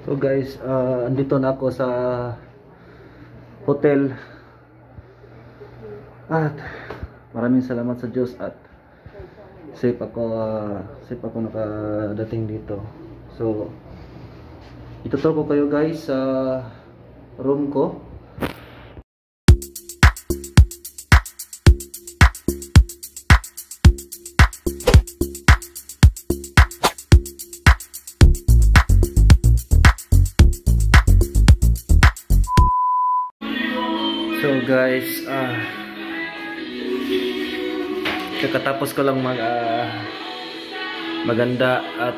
So guys, andito na ako sa hotel at maraming salamat sa Diyos at safe ako nakadating dito. So ituturo ko kayo guys sa room ko. So guys, kakatapos ko lang maganda at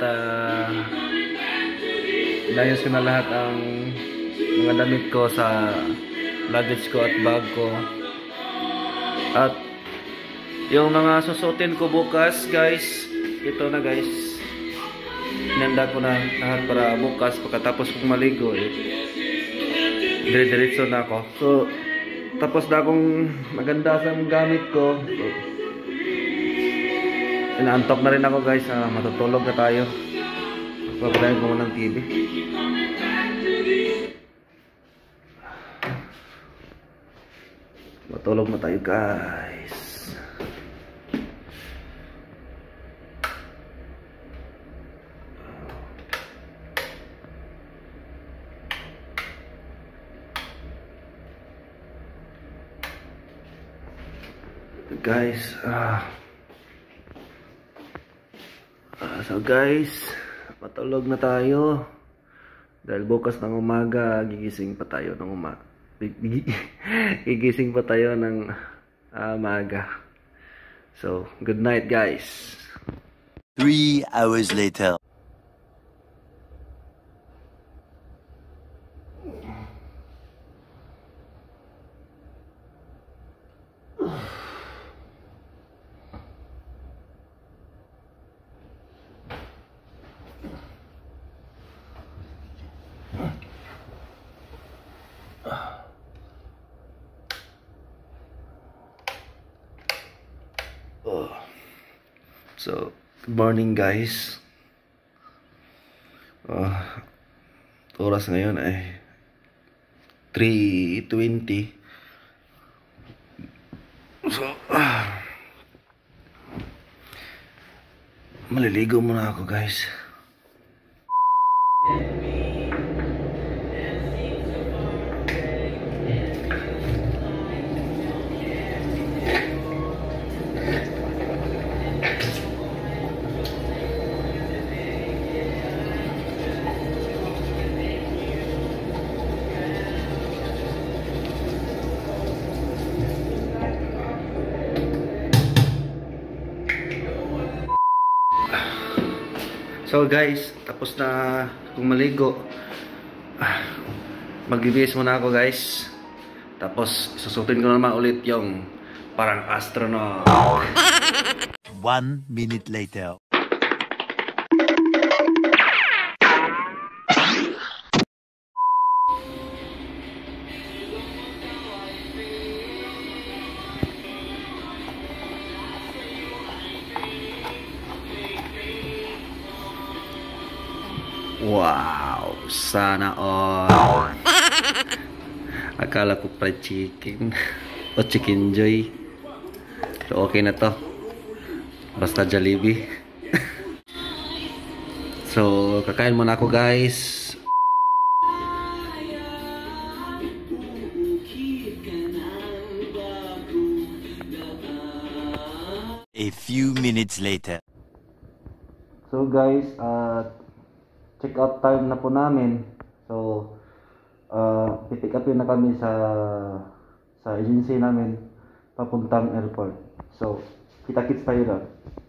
inayos ko na lahat ang mga damit ko sa luggage ko at bag ko. At yung mga susutin ko bukas guys, ito na guys, inanda ko na lahat para bukas pagkatapos kong maligo dire-diretso na ako. So tapos na akong maganda sa gamit ko. So, inaantok na rin ako guys. Matutulog na tayo. Papalayan ko muna ng TV. Matulog na tayo guys. So guys, matulog na tayo dahil bukas ng umaga gigising pa tayo ng gigising pa tayo ng maaga. So good night guys. 3 hours later. So, good morning guys. Oras ngayon ay 3:20. So, maliligo muna ako guys. So guys, tapos na kung maligo. Magbibihis muna ako guys. Tapos susutin ko naman ulit yung parang astronaut. 1 minute later. Wow, sana all. Akala ko fried chicken o chicken joy. So okay na to. Basta Jollibee. So kakain muna ako guys. A few minutes later. So guys, check out time na po namin. So pipick upin na kami sa agency namin papuntang airport. So kita-kits tayo doon.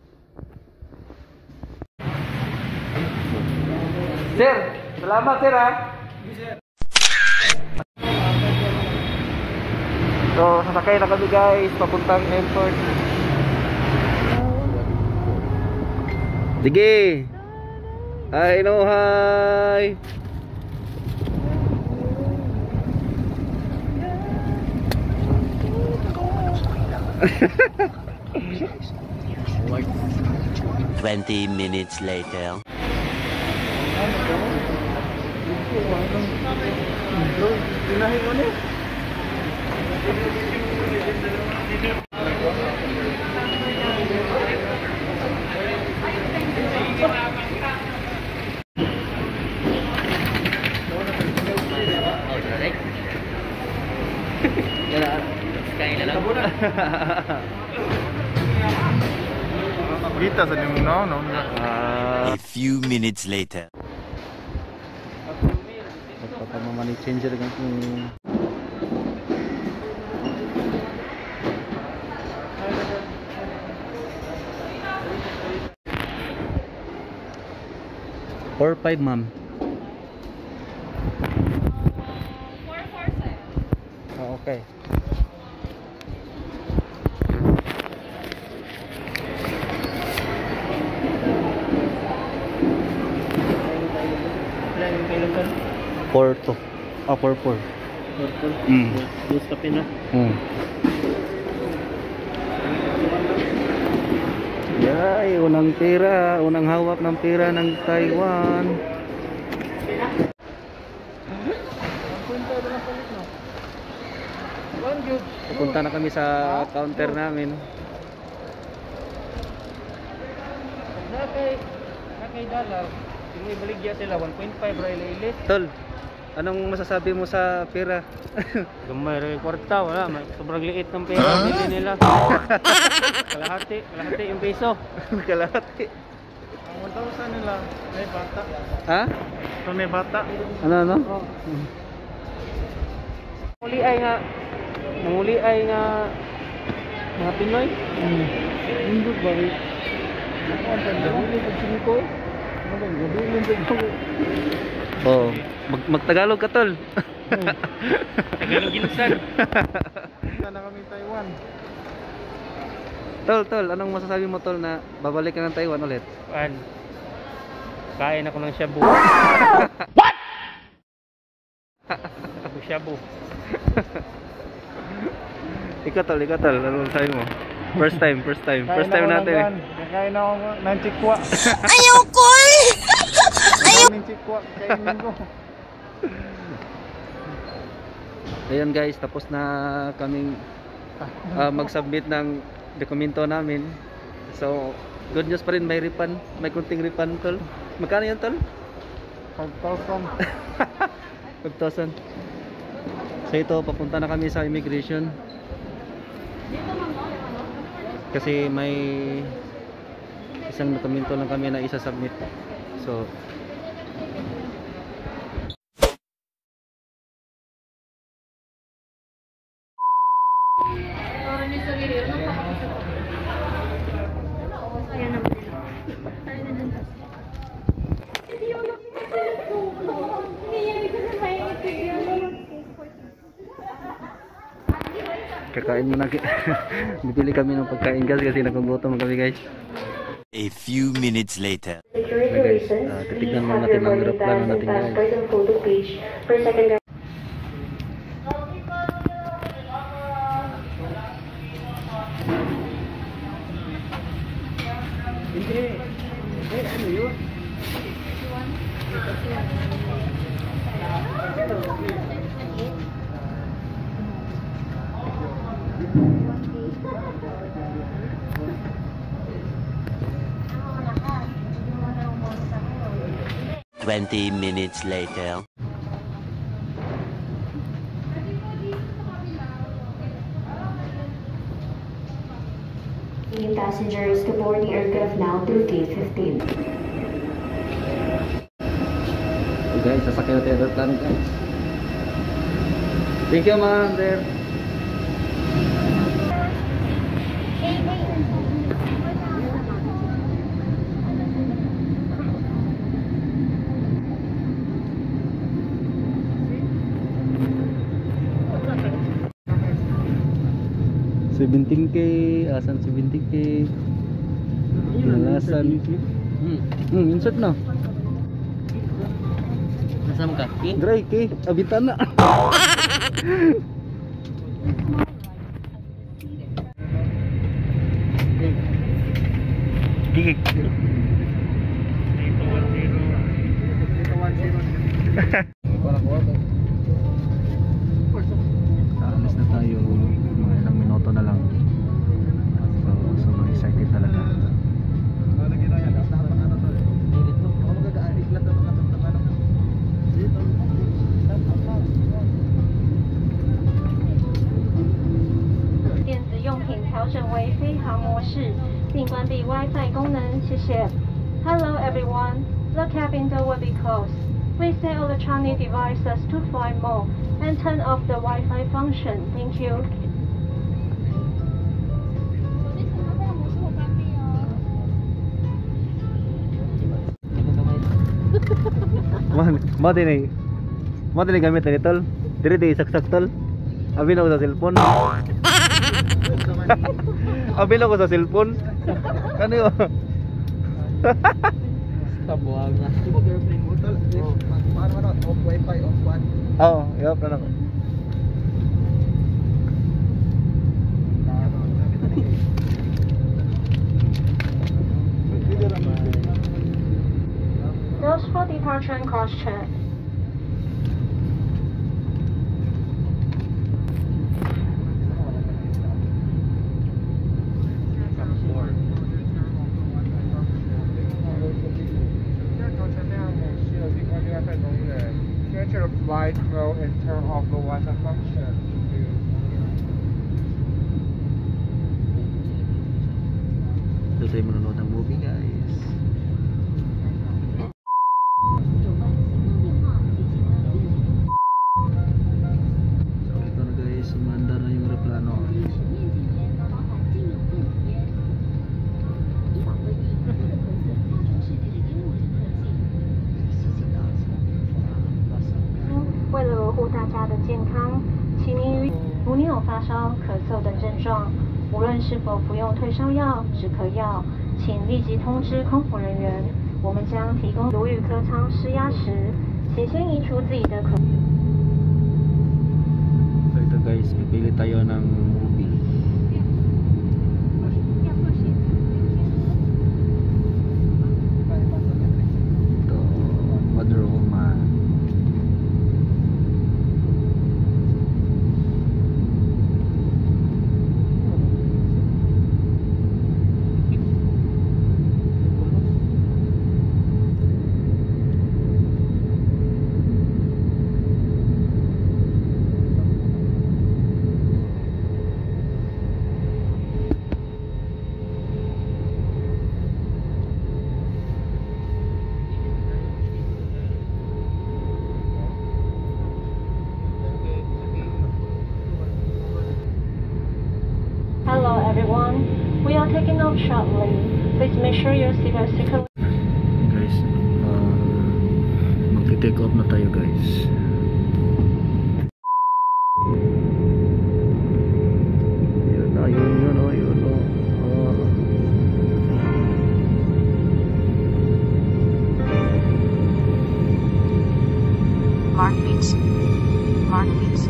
Sir, salamat sir ha. So sasakay na kami guys papuntang airport. Sige. Hi, no, hi. Like 20 minutes later. Pinahin mo na. Kita sa nimo no. A few minutes later. Money changer kan kung or 5 ma'am. 447. Oh, okay. Porto. Ah, purple. Purple? Dos kape na? Yay, unang pera. Unang hawak ng pera ng Taiwan. Pupunta na kami sa counter namin. Nakay dollar. Yung ibaligya sila 1.5 ra ilit. Tol, anong masasabi mo sa pera? Gamay ra kwarta wala, sobrang liit ng pera bili nila. Kalahati yung peso. Kalahati. Ang 1,000 nila may bata. Ha? So may bata. Ano? Muli ay nga mga Pinoy. Indot ba rin? Oh, magtagalog ka tol. Tagalog insan. Punta na kami Taiwan. Tol, anong masasabi mo tol na babalik ka ng Taiwan ulit? Kain ako ng shabu. What? Shabu. Ikaw tol, anong masasabi mo? First time natin. Kakain ako ng chikwa. Ayoko Ng chikwa, kainin ko. Ayan guys, tapos na kaming mag-submit ng dokumento namin. So, good news pa rin, may refund, may kunting refund tol. Magkano yun tol? 5,000. 5,000. So ito, papunta na kami sa immigration. Kasi may isang dokumento lang kami na isa-submit. So kakain muna. Bibili kami ng pagkain guys kasi nagugutom kami guys. A few minutes later. Okay guys, titignan muna natin ang aeroplano natin guys. Ano yun? 20 minutes later. Passengers to board the aircraft now through gate 15. So guys, sasakay natin ang aeroplano guys. Thank you ma'am there. $17K, asan $17K? Nalasan. Insert na. Nasaan ka? Dry K, abitan na. Gigi. Dito 10. Aalis na tayo, mga ilang minuto na lang. So excited talaga. 电子用品调整为飞行模式，并关闭 WiFi 功能，谢谢。Hello everyone, the cabin door will be closed. Please set electronic devices to flight mode and turn off the Wi-Fi function. Thank you. Mo din gamit ni tol. Diri di saksak tol. Abi na ko sa cellphone. Abi na ko sa cellphone. Kano yo? Tabuang na. Paano off wifi off what? Oo, yup na ko. Those for departure and cross check. Flight mode and turn off the Wi-Fi function. So tayo manonood ng movie guys. So ito na guys, sumandar na yung aeroplano. 如你有发烧、咳嗽等症状，无论是否服用退烧药、止咳药，请立即通知空服人员。我们将提供如与客舱施压时，请先移除自己的口。 So ito guys, pipili tayo ng movie. Ito, Wonder Woman. Hello everyone, we are taking off shortly. Please make sure your seat is securely. Guys, magti-take off na tayo guys. Yun na, yun o. Mark please. Mark please.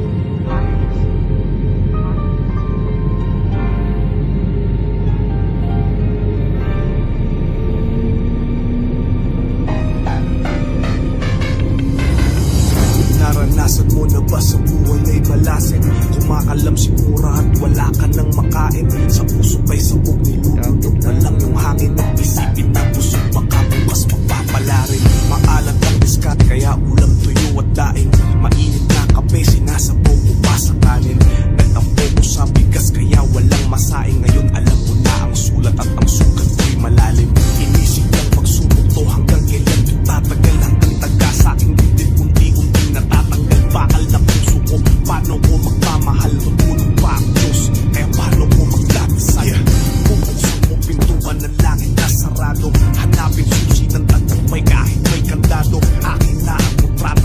Naranasan mo na ba sa buhay ay malasin? Kumakalam sigura at wala ka nang makain. Sa puso pa'y sabog, nilulunod na lang yung hangin. At isipin na puso baka bukas magpapala rin. Maalat ang diskat kaya ulam tuyo at daing. Mainit na kape, sinasabaw mo pa sa kanin. Nagtampo mo sa bigas kaya walang masaing. Ngayon alam mo na ang sulat at ang sugat ko'y malalim. Inisip lang pagsubok to hanggang kailan tatagal. Hanggang taga sa aking dibdib unti-unti natatanggal. Bakal na puso ko, paano ko magmamahal? Matulog pa ang Diyos, kaya paano ko magdadasal? Bubuksan mo pintuan ng langit na sarado. Hanapin susi ng tagumpay kahit may kandado. Akin na ang kontrata.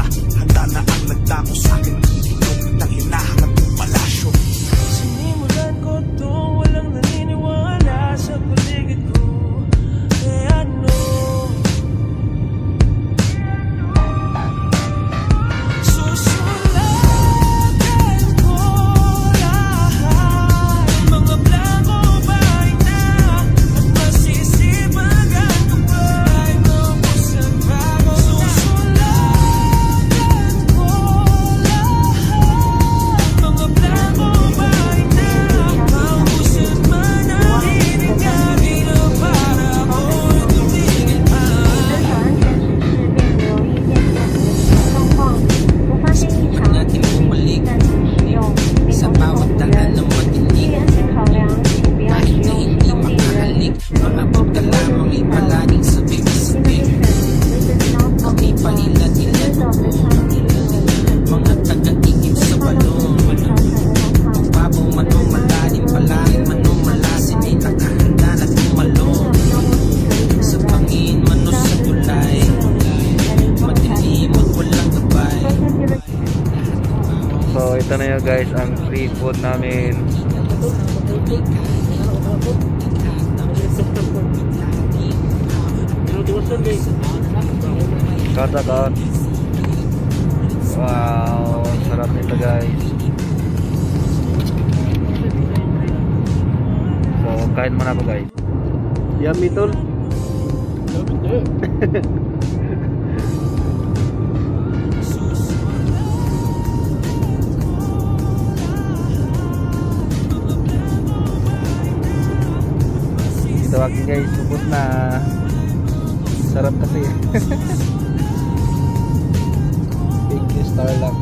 Ito na yun guys, ang free food namin. Kata. Wow, sarap nito guys. So, kain muna ako guys. Yummy tol. Ito akin guys, subot na. Sarap kasi. Thank you Starlux.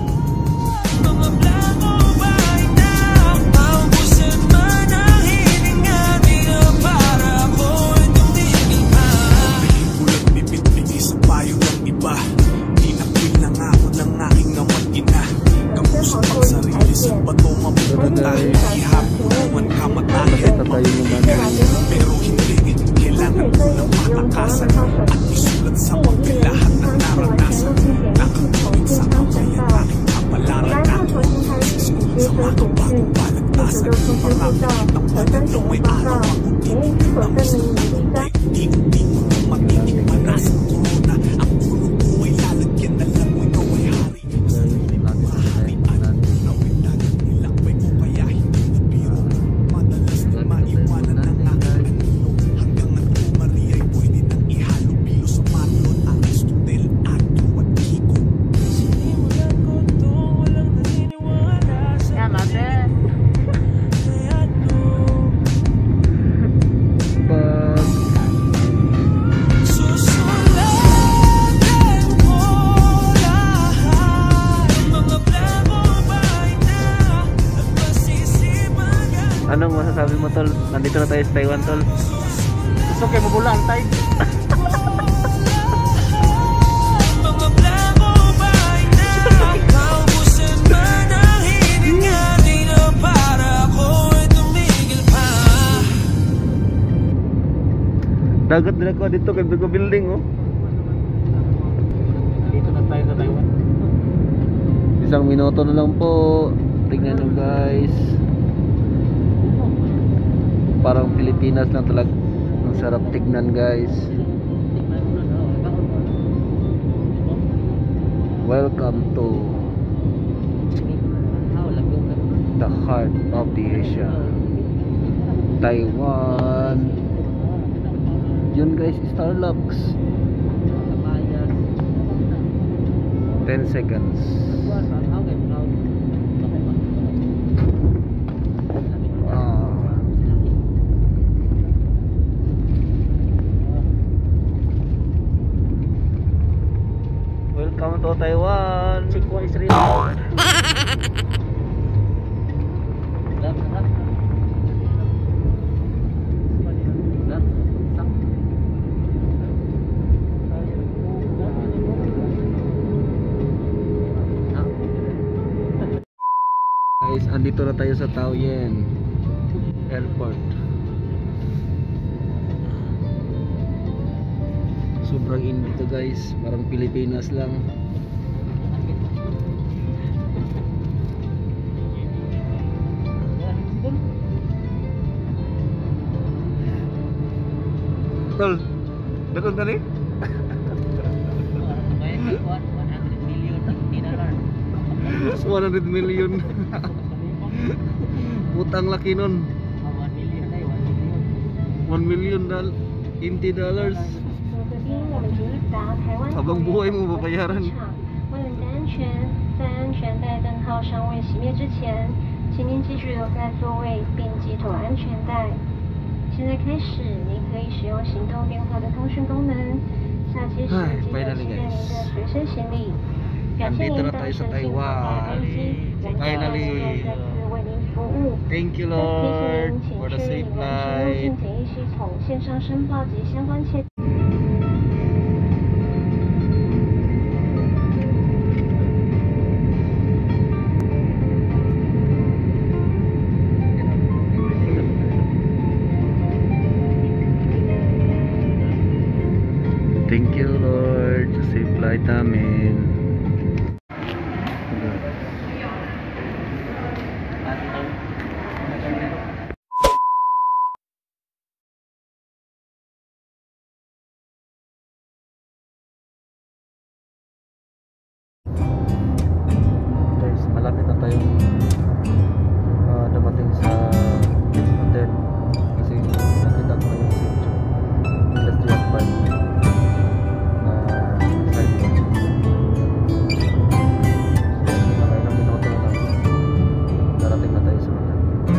Pero hindi kailangan mo lang matakasan at isulat sa papel lahat ng naranasan. Nakatuwid sa kamay ang aking kapalaran nato. Sa mga bagong balagtasan, marami kitang maganda may araw ako tinitamis. Di mo na matitikman na sa corona. Ang puno ko ay lalagyan na lang mo ikaw ay hari. Sa rin maharian, nawin dagat nilang may ko kaya hindi na biro. Madalas na maiwanan ng aking anilo. Hanggang at kumari ay pwede nang ihalo bilo sa matlon ang Aristotel, Agdo at Kiko. Sinimulan ko to, walang naniniwala sa akin. Anong masasabi mo tol? Nandito na tayo sa Taiwan tol. Gusto kayo mabulaan tayo. Dagat nila ko dito kay Bigo Building oh. Dito na tayo sa Taiwan. Isang minuto na lang po. Tingnan nyo guys. Parang Pilipinas lang talaga. Ang sarap tignan guys. Welcome to the heart of the Asia, Taiwan. Yun guys, Starlux. 10 seconds. Welcome to Taiwan. Chikwa Israel. Guys, andito na tayo sa TAOYUAN Airport. Sobrang init to guys, parang Pilipinas lang. Tol, dakon ka ni? 100 million. Putang laki nun. 1 million $20. Habang buhay mo babayaran. 为了安全，在安全带灯号尚未熄灭之前，请您继续留在座位并系妥安全带。现在开始，您可以使用行动电话的通讯功能。下机时记得携带您的随身行李。感谢您的乘幸华航空机，我们会再次为您服务。 Thank you 再提 Lord 醒您， for 请 the 确认 safe 已完成入 flight. 境检疫系统线上申报及相关切。 Thank you Lord sa safe flight namin. tayong dumating sa hotel kasi nakita ko na yung sitio industrial park na sidewalk. So nakailang minuto na lang darating na tayo sa hotel.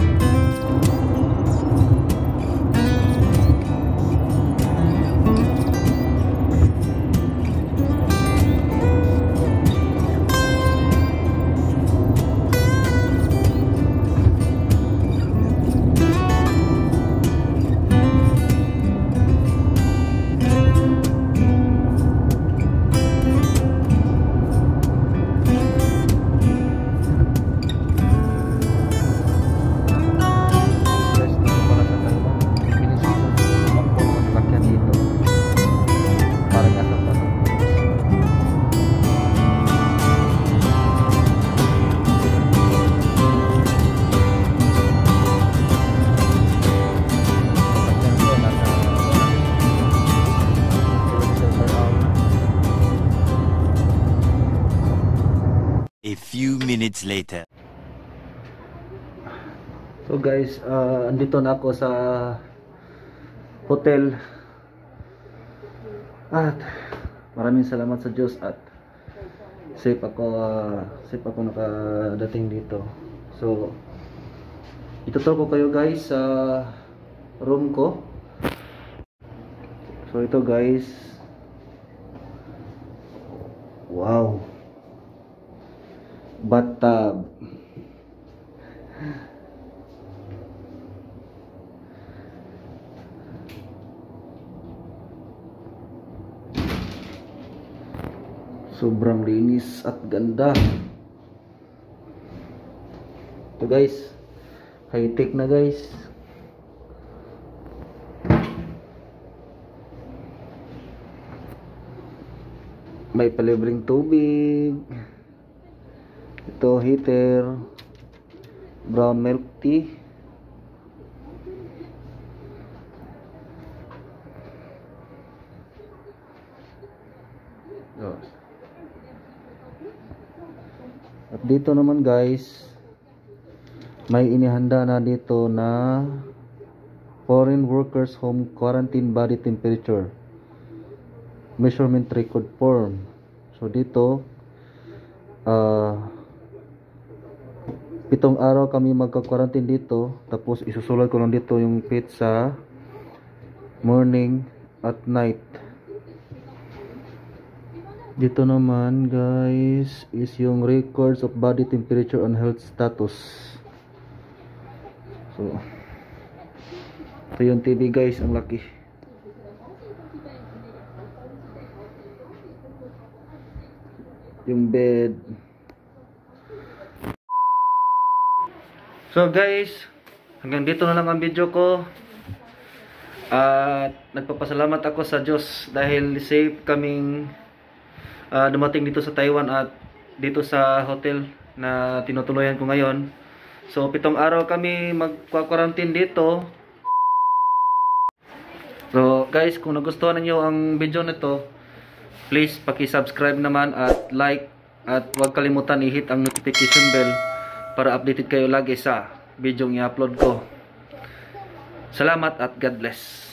A few minutes later. So guys, andito na ako sa hotel at maraming salamat sa Diyos at safe ako nakadating dito. So itutur ko kayo guys sa room ko. So ito guys, wow, bathtub. Sobrang linis at ganda. Ito guys, high tech na guys. May palibreng tubig. Ito heater, brown milk tea. At dito naman guys, may inihanda na dito na foreign workers home quarantine body temperature measurement record form. So dito 7 araw kami magka-quarantine dito, tapos isusulat ko lang dito yung pizza morning at night. Dito naman guys is yung records of body temperature and health status. So ito yung TV guys, ang laki. Yung bed. So guys, hanggang dito na lang ang video ko. At nagpapasalamat ako sa Diyos dahil safe kaming dumating dito sa Taiwan at dito sa hotel na tinutuluyan ko ngayon. So 7 araw kami magka-quarantine dito. So guys, kung nagustuhan niyo ang video nito, please paki-subscribe naman at like, at huwag kalimutan i-hit ang notification bell para updated kayo lagi sa video i-upload ko. Salamat at God bless.